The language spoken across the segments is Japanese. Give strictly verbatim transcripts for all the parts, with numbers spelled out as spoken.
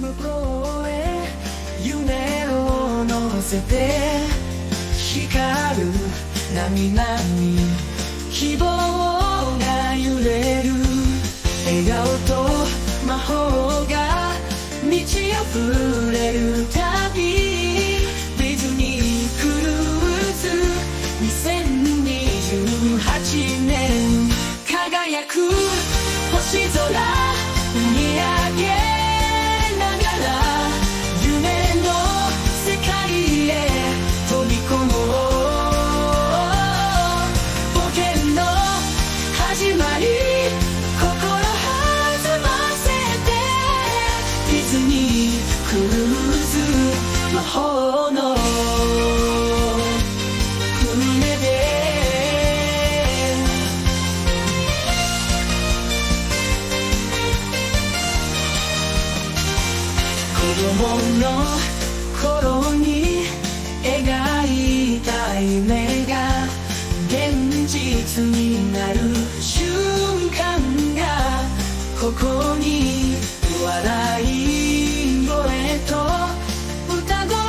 向こうへ夢を乗せて光る波々に希望が揺れる笑顔と魔法が満ち溢れる旅ディズニークルーズにせんにじゅうはちねん輝く星空見上げながら夢の世界へ飛び込もう冒険の始まり心弾ませてディズニークルーズ魔法の船で子供の頃に描いた夢が現実になる瞬間がここに笑い声と歌声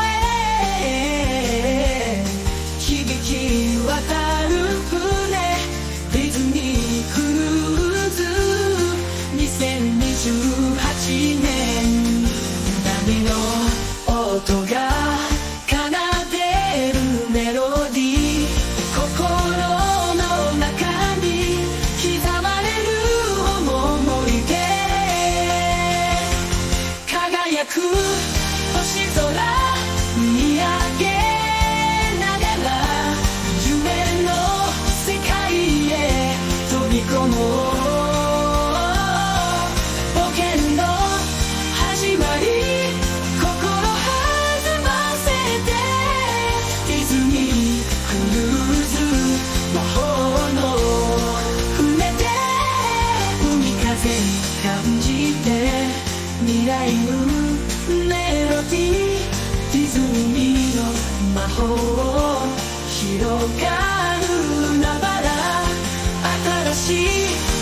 響き渡る船ディズニークルーズにせんにじゅうはちねん波の音が奏でるメロディー心の中に刻まれる思い出輝く星空見上げながら夢の世界へ飛び込もう冒険の始まり感じて未来のメロディーディズニーの魔法広がる海原新しい